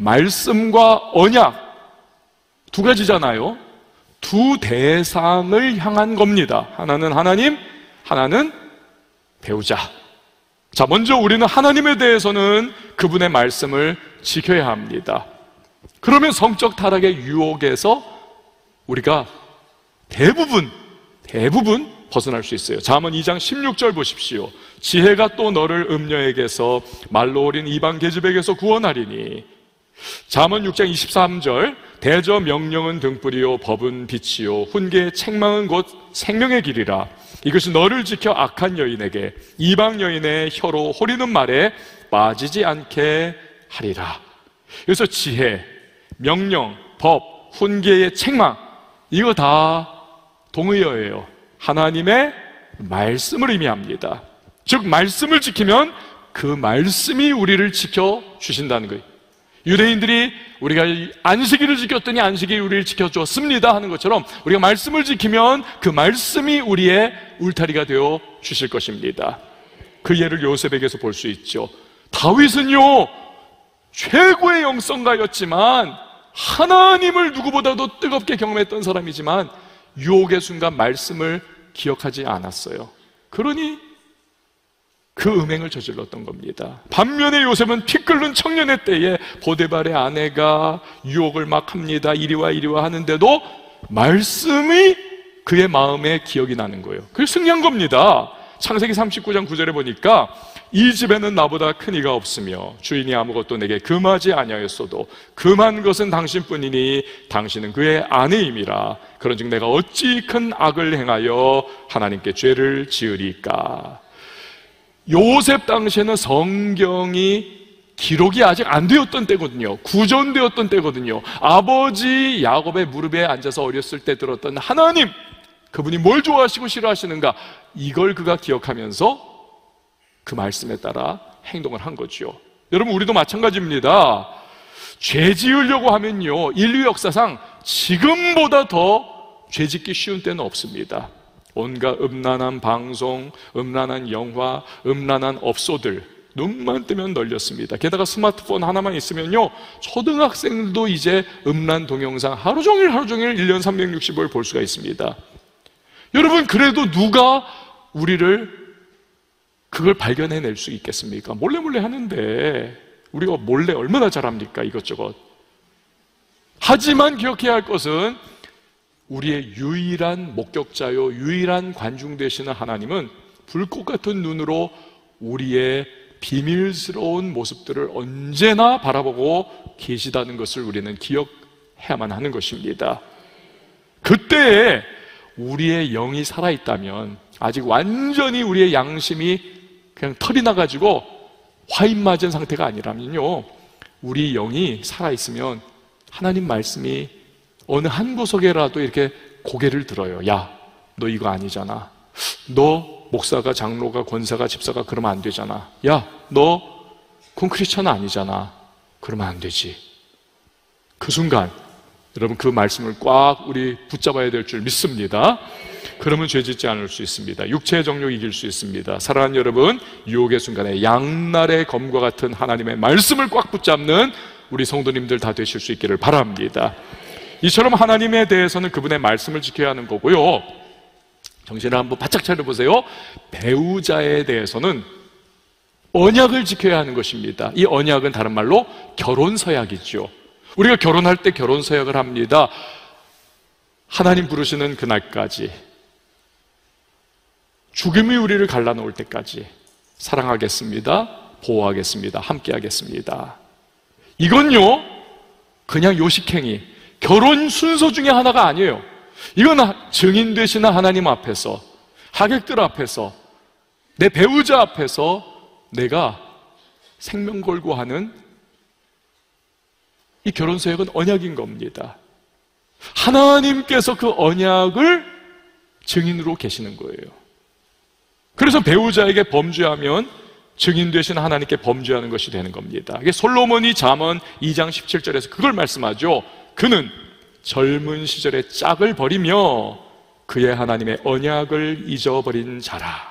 말씀과 언약 두 가지잖아요. 두 대상을 향한 겁니다. 하나는 하나님, 하나는 배우자. 자, 먼저 우리는 하나님에 대해서는 그분의 말씀을 지켜야 합니다. 그러면 성적 타락의 유혹에서 우리가 대부분 대부분 벗어날 수 있어요. 잠언 이 장 십육 절 보십시오. 지혜가 또 너를 음녀에게서 말로 어린 이방 계집에게서 구원하리니. 잠언 육 장 이십삼 절 대저 명령은 등불이요 법은 빛이요 훈계의 책망은 곧 생명의 길이라. 이것이 너를 지켜 악한 여인에게 이방 여인의 혀로 호리는 말에 빠지지 않게 하리라. 그래서 지혜, 명령, 법, 훈계의 책망, 이거 다 동의어예요. 하나님의 말씀을 의미합니다. 즉 말씀을 지키면 그 말씀이 우리를 지켜주신다는 거예요. 유대인들이 우리가 안식일을 지켰더니 안식일이 우리를 지켜줬습니다 하는 것처럼 우리가 말씀을 지키면 그 말씀이 우리의 울타리가 되어 주실 것입니다. 그 예를 요셉에게서 볼 수 있죠. 다윗은요 최고의 영성가였지만 하나님을 누구보다도 뜨겁게 경험했던 사람이지만 유혹의 순간 말씀을 기억하지 않았어요. 그러니 그 음행을 저질렀던 겁니다. 반면에 요셉은 피 끓는 청년의 때에 보디발의 아내가 유혹을 막 합니다. 이리와 이리와 하는데도 말씀이 그의 마음에 기억이 나는 거예요. 그게 승리한 겁니다. 창세기 삼십구 장 구 절에 보니까 이 집에는 나보다 큰 이가 없으며 주인이 아무것도 내게 금하지 아니하였어도 금한 것은 당신뿐이니 당신은 그의 아내임이라. 그런즉 내가 어찌 큰 악을 행하여 하나님께 죄를 지으리까. 요셉 당시에는 성경이 기록이 아직 안 되었던 때거든요. 구전되었던 때거든요. 아버지 야곱의 무릎에 앉아서 어렸을 때 들었던 하나님, 그분이 뭘 좋아하시고 싫어하시는가, 이걸 그가 기억하면서 그 말씀에 따라 행동을 한 거죠. 여러분, 우리도 마찬가지입니다. 죄 지으려고 하면요, 인류 역사상 지금보다 더 죄짓기 쉬운 때는 없습니다. 온갖 음란한 방송, 음란한 영화, 음란한 업소들 눈만 뜨면 널렸습니다. 게다가 스마트폰 하나만 있으면요, 초등학생들도 이제 음란 동영상 하루 종일 하루 종일 일 년 삼백육십 일 볼 수가 있습니다. 여러분, 그래도 누가 우리를 그걸 발견해낼 수 있겠습니까? 몰래 몰래 하는데 우리가 몰래 얼마나 잘합니까? 이것저것. 하지만 기억해야 할 것은 우리의 유일한 목격자요, 유일한 관중 되시는 하나님은 불꽃 같은 눈으로 우리의 비밀스러운 모습들을 언제나 바라보고 계시다는 것을 우리는 기억해야만 하는 것입니다. 그때에 우리의 영이 살아있다면, 아직 완전히 우리의 양심이 그냥 털이 나가지고 화인 맞은 상태가 아니라면요, 우리 영이 살아있으면 하나님 말씀이 어느 한 구석에라도 이렇게 고개를 들어요. 야, 너 이거 아니잖아. 너 목사가, 장로가, 권사가, 집사가 그러면 안 되잖아. 야, 너 콘크리처는 아니잖아. 그러면 안 되지. 그 순간 여러분, 그 말씀을 꽉 우리 붙잡아야 될 줄 믿습니다. 그러면 죄 짓지 않을 수 있습니다. 육체의 정욕 이길 수 있습니다. 사랑하는 여러분, 유혹의 순간에 양날의 검과 같은 하나님의 말씀을 꽉 붙잡는 우리 성도님들 다 되실 수 있기를 바랍니다. 이처럼 하나님에 대해서는 그분의 말씀을 지켜야 하는 거고요, 정신을 한번 바짝 차려보세요. 배우자에 대해서는 언약을 지켜야 하는 것입니다. 이 언약은 다른 말로 결혼서약이죠. 우리가 결혼할 때 결혼서약을 합니다. 하나님 부르시는 그날까지, 죽음이 우리를 갈라놓을 때까지 사랑하겠습니다, 보호하겠습니다, 함께하겠습니다. 이건요, 그냥 요식행위, 결혼 순서 중에 하나가 아니에요. 이건 증인 되시는 하나님 앞에서, 하객들 앞에서, 내 배우자 앞에서 내가 생명 걸고 하는 이 결혼서약은 언약인 겁니다. 하나님께서 그 언약을 증인으로 계시는 거예요. 그래서 배우자에게 범죄하면 증인 되신 하나님께 범죄하는 것이 되는 겁니다. 이게 솔로몬이 잠언 이 장 십칠 절에서 그걸 말씀하죠. 그는 젊은 시절에 짝을 버리며 그의 하나님의 언약을 잊어버린 자라.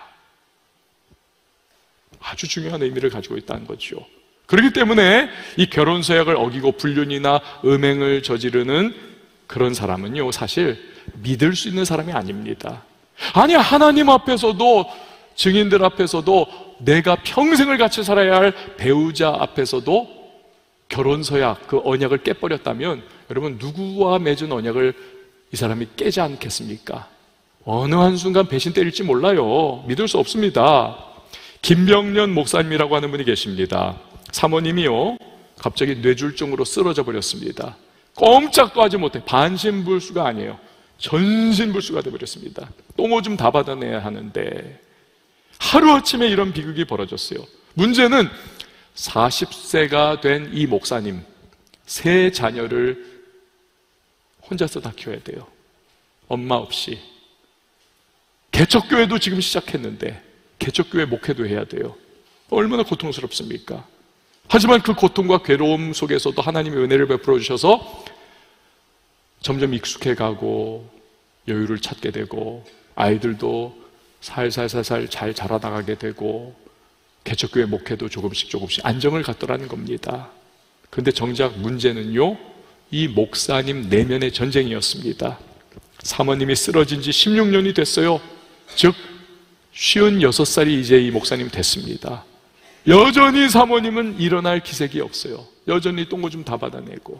아주 중요한 의미를 가지고 있다는 거죠. 그렇기 때문에 이 결혼서약을 어기고 불륜이나 음행을 저지르는 그런 사람은요, 사실 믿을 수 있는 사람이 아닙니다. 아니, 하나님 앞에서도, 증인들 앞에서도, 내가 평생을 같이 살아야 할 배우자 앞에서도 결혼서약, 그 언약을 깨버렸다면 여러분, 누구와 맺은 언약을 이 사람이 깨지 않겠습니까? 어느 한순간 배신 때릴지 몰라요. 믿을 수 없습니다. 김병년 목사님이라고 하는 분이 계십니다. 사모님이요, 갑자기 뇌졸중으로 쓰러져 버렸습니다. 꼼짝도 하지 못해. 반신불수가 아니에요, 전신불수가 되어버렸습니다. 똥오줌 다 받아내야 하는데 하루아침에 이런 비극이 벌어졌어요. 문제는 사십 세가 된 이 목사님, 세 자녀를 혼자서 다 키워야 돼요. 엄마 없이. 개척교회도 지금 시작했는데 개척교회 목회도 해야 돼요. 얼마나 고통스럽습니까? 하지만 그 고통과 괴로움 속에서도 하나님의 은혜를 베풀어 주셔서 점점 익숙해가고 여유를 찾게 되고 아이들도 살살살살 잘 자라나가게 되고 개척교회 목회도 조금씩 조금씩 안정을 갖더라는 겁니다. 그런데 정작 문제는요, 이 목사님 내면의 전쟁이었습니다. 사모님이 쓰러진 지 십육 년이 됐어요. 즉 쉰여섯 살이 이제 이 목사님 됐습니다. 여전히 사모님은 일어날 기색이 없어요. 여전히 똥오줌 다 받아내고.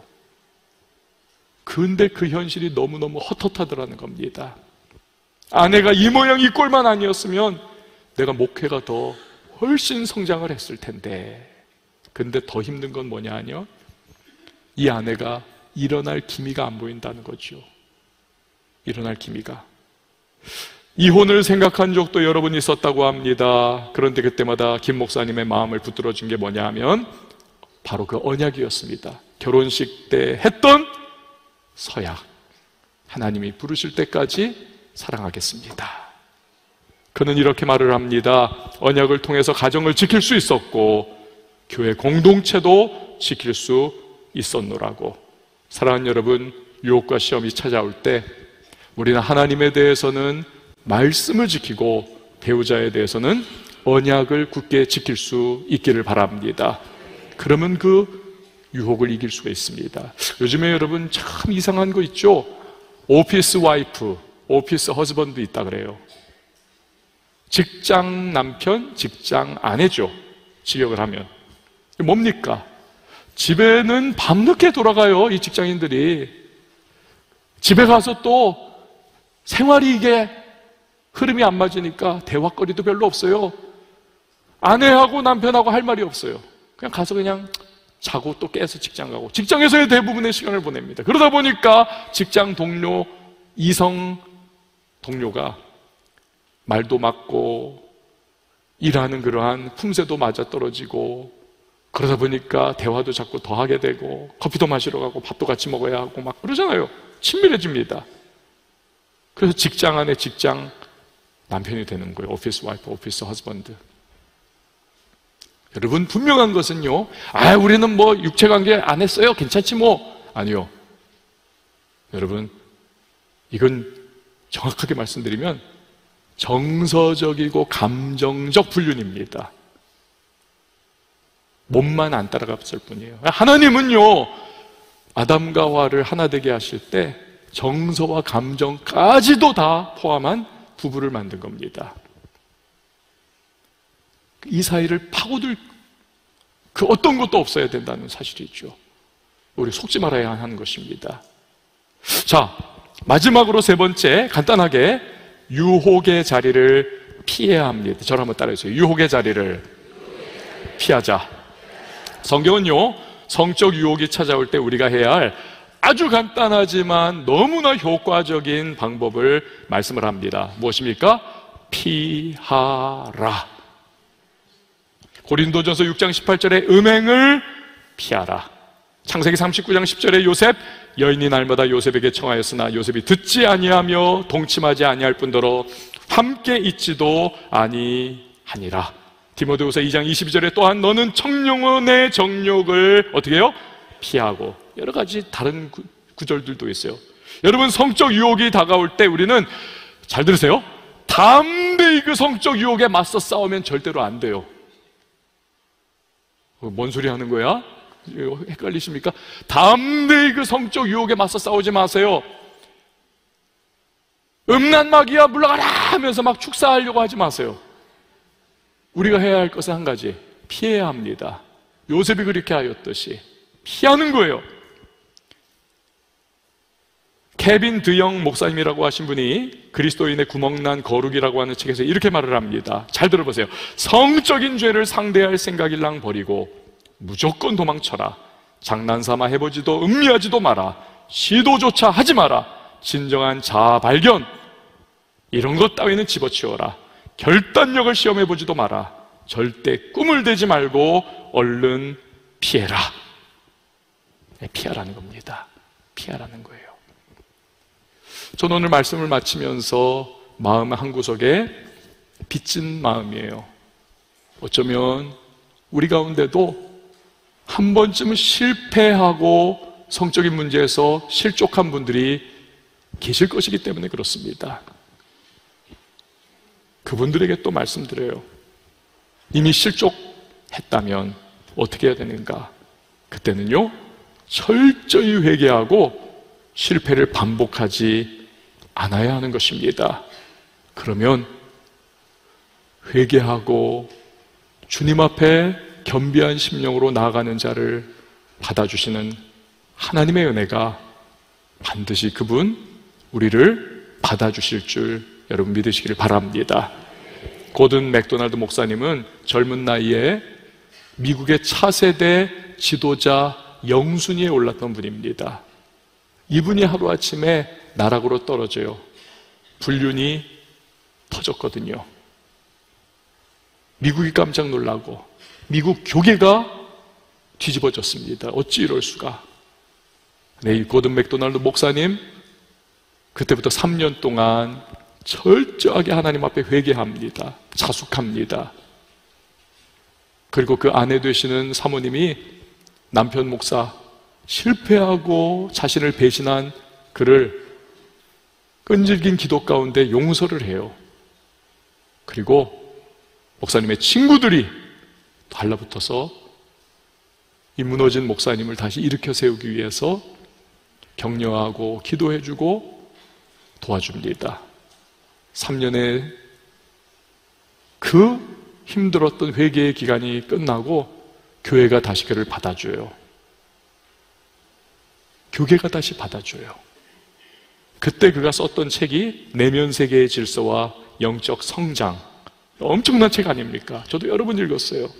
근데 그 현실이 너무너무 헛헛하더라는 겁니다. 아내가 이 모양 이 꼴만 아니었으면 내가 목회가 더 훨씬 성장을 했을 텐데. 근데 더 힘든 건 뭐냐 하뇨? 이 아내가 일어날 기미가 안 보인다는 거죠. 일어날 기미가. 이혼을 생각한 적도 여러 번 있었다고 합니다. 그런데 그때마다 김 목사님의 마음을 붙들어준 게 뭐냐 하면 바로 그 언약이었습니다. 결혼식 때 했던 서약. 하나님이 부르실 때까지 사랑하겠습니다. 그는 이렇게 말을 합니다. 언약을 통해서 가정을 지킬 수 있었고 교회 공동체도 지킬 수 있었노라고. 사랑하는 여러분, 유혹과 시험이 찾아올 때 우리는 하나님에 대해서는 말씀을 지키고 배우자에 대해서는 언약을 굳게 지킬 수 있기를 바랍니다. 그러면 그 유혹을 이길 수가 있습니다. 요즘에 여러분 참 이상한 거 있죠? 오피스 와이프, 오피스 허즈번드 있다 그래요. 직장 남편, 직장 아내죠. 직역을 하면. 뭡니까? 집에는 밤늦게 돌아가요, 이 직장인들이. 집에 가서 또 생활이 이게 흐름이 안 맞으니까 대화거리도 별로 없어요. 아내하고 남편하고 할 말이 없어요. 그냥 가서 그냥 자고 또 깨서 직장 가고, 직장에서의 대부분의 시간을 보냅니다. 그러다 보니까 직장 동료, 이성 동료가 말도 맞고 일하는 그러한 품새도 맞아떨어지고, 그러다 보니까 대화도 자꾸 더 하게 되고 커피도 마시러 가고 밥도 같이 먹어야 하고 막 그러잖아요. 친밀해집니다. 그래서 직장 안에 직장 남편이 되는 거예요. 오피스 와이프, 오피스 허즈번드. 여러분, 분명한 것은요, 아, 우리는 뭐 육체관계 안 했어요, 괜찮지 뭐. 아니요. 여러분, 이건 정확하게 말씀드리면 정서적이고 감정적 불륜입니다. 몸만 안 따라갔을 뿐이에요. 하나님은요, 아담과 하와를 하나 되게 하실 때 정서와 감정까지도 다 포함한 부부를 만든 겁니다. 이 사이를 파고들 그 어떤 것도 없어야 된다는 사실이죠. 우리 속지 말아야 하는 것입니다. 자, 마지막으로 세 번째, 간단하게 유혹의 자리를 피해야 합니다. 저를 한번 따라해주세요. 유혹의 자리를 피하자. 성경은요, 성적 유혹이 찾아올 때 우리가 해야 할 아주 간단하지만 너무나 효과적인 방법을 말씀을 합니다. 무엇입니까? 피하라. 고린도전서 육 장 십팔 절에 음행을 피하라. 창세기 삼십구 장 십 절에 요셉, 여인이 날마다 요셉에게 청하였으나 요셉이 듣지 아니하며 동침하지 아니할 뿐더러 함께 있지도 아니하니라. 디모데후서 이 장 이십이 절에 또한 너는 청영혼의 정욕을 어떻게 해요? 피하고. 여러 가지 다른 구, 구절들도 있어요. 여러분, 성적 유혹이 다가올 때 우리는, 잘 들으세요, 담대히 그 성적 유혹에 맞서 싸우면 절대로 안 돼요. 뭔 소리 하는 거야? 헷갈리십니까? 담대히 그 성적 유혹에 맞서 싸우지 마세요. 음란마귀야 물러가라 하면서 막 축사하려고 하지 마세요. 우리가 해야 할 것은 한 가지, 피해야 합니다. 요셉이 그렇게 하였듯이 피하는 거예요. 케빈 드영 목사님이라고 하신 분이 그리스도인의 구멍난 거룩이라고 하는 책에서 이렇게 말을 합니다. 잘 들어보세요. 성적인 죄를 상대할 생각일랑 버리고 무조건 도망쳐라. 장난삼아 해보지도 음미하지도 마라. 시도조차 하지 마라. 진정한 자아 발견, 이런 것 따위는 집어치워라. 결단력을 시험해보지도 마라. 절대 꿈을 대지 말고 얼른 피해라. 네, 피하라는 겁니다. 피하라는 거예요. 저는 오늘 말씀을 마치면서 마음 한구석에 빚진 마음이에요. 어쩌면 우리 가운데도 한 번쯤은 실패하고 성적인 문제에서 실족한 분들이 계실 것이기 때문에 그렇습니다. 그분들에게 또 말씀드려요. 이미 실족했다면 어떻게 해야 되는가? 그때는요, 철저히 회개하고 실패를 반복하지 않아야 하는 것입니다. 그러면 회개하고 주님 앞에 겸비한 심령으로 나아가는 자를 받아주시는 하나님의 은혜가 반드시 그분, 우리를 받아주실 줄 여러분 믿으시기를 바랍니다. 고든 맥도날드 목사님은 젊은 나이에 미국의 차세대 지도자 영순위에 올랐던 분입니다. 이분이 하루아침에 나락으로 떨어져요. 불륜이 터졌거든요. 미국이 깜짝 놀라고 미국 교계가 뒤집어졌습니다. 어찌 이럴 수가. 네, 이 고든 맥도날드 목사님 그때부터 삼 년 동안 철저하게 하나님 앞에 회개합니다. 자숙합니다. 그리고 그 아내 되시는 사모님이 남편 목사 실패하고 자신을 배신한 그를 끈질긴 기도 가운데 용서를 해요. 그리고 목사님의 친구들이 달라붙어서 이 무너진 목사님을 다시 일으켜 세우기 위해서 격려하고 기도해주고 도와줍니다. 삼 년의 그 힘들었던 회개의 기간이 끝나고 교회가 다시 그를 받아줘요. 교회가 다시 받아줘요. 그때 그가 썼던 책이 내면 세계의 질서와 영적 성장, 엄청난 책 아닙니까? 저도 여러 번 읽었어요.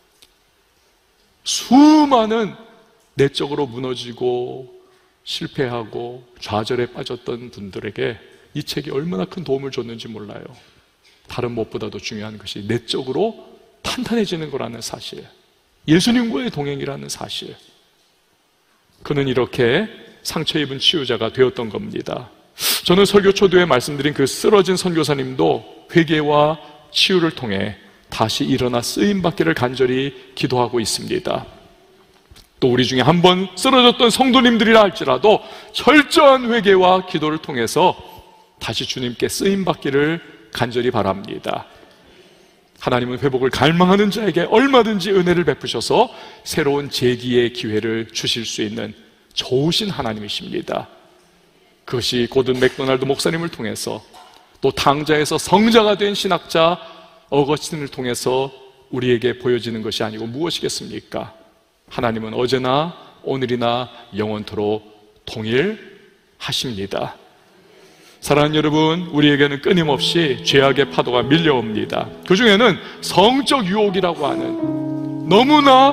수많은 내적으로 무너지고 실패하고 좌절에 빠졌던 분들에게 이 책이 얼마나 큰 도움을 줬는지 몰라요. 다른 무엇보다도 중요한 것이 내적으로 탄탄해지는 거라는 사실, 예수님과의 동행이라는 사실. 그는 이렇게 상처 입은 치유자가 되었던 겁니다. 저는 설교 초두에 말씀드린 그 쓰러진 선교사님도 회개와 치유를 통해 다시 일어나 쓰임받기를 간절히 기도하고 있습니다. 또 우리 중에 한 번 쓰러졌던 성도님들이라 할지라도 철저한 회개와 기도를 통해서 다시 주님께 쓰임받기를 간절히 바랍니다. 하나님은 회복을 갈망하는 자에게 얼마든지 은혜를 베푸셔서 새로운 재기의 기회를 주실 수 있는 좋으신 하나님이십니다. 그것이 고든 맥도날드 목사님을 통해서 또 탕자에서 성자가 된 신학자 어거스틴을 통해서 우리에게 보여지는 것이 아니고 무엇이겠습니까? 하나님은 어제나 오늘이나 영원토록 동일하십니다. 사랑하는 여러분, 우리에게는 끊임없이 죄악의 파도가 밀려옵니다. 그 중에는 성적 유혹이라고 하는 너무나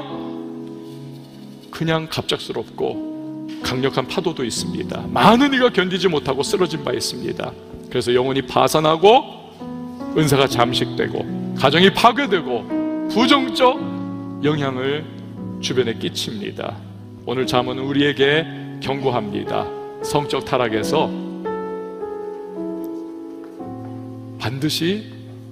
그냥 갑작스럽고 강력한 파도도 있습니다. 많은 이가 견디지 못하고 쓰러진 바 있습니다. 그래서 영혼이 파산하고 은사가 잠식되고 가정이 파괴되고 부정적 영향을 주변에 끼칩니다. 오늘 잠언은 우리에게 경고합니다. 성적 타락에서 반드시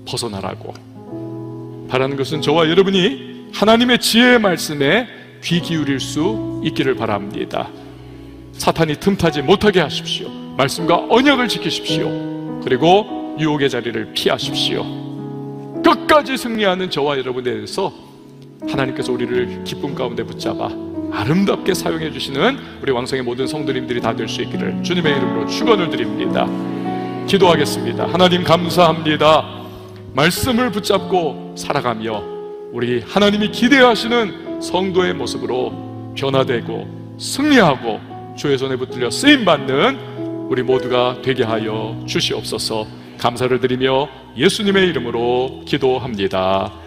벗어나라고. 바라는 것은 저와 여러분이 하나님의 지혜의 말씀에 귀 기울일 수 있기를 바랍니다. 사탄이 틈타지 못하게 하십시오. 말씀과 언약을 지키십시오. 그리고 유혹의 자리를 피하십시오. 끝까지 승리하는 저와 여러분에 대해서 하나님께서 우리를 기쁨 가운데 붙잡아 아름답게 사용해 주시는 우리 왕성의 모든 성도님들이 다 될 수 있기를 주님의 이름으로 축원을 드립니다. 기도하겠습니다. 하나님 감사합니다. 말씀을 붙잡고 살아가며 우리 하나님이 기대하시는 성도의 모습으로 변화되고 승리하고 주의 손에 붙들려 쓰임받는 우리 모두가 되게 하여 주시옵소서. 감사를 드리며 예수님의 이름으로 기도합니다.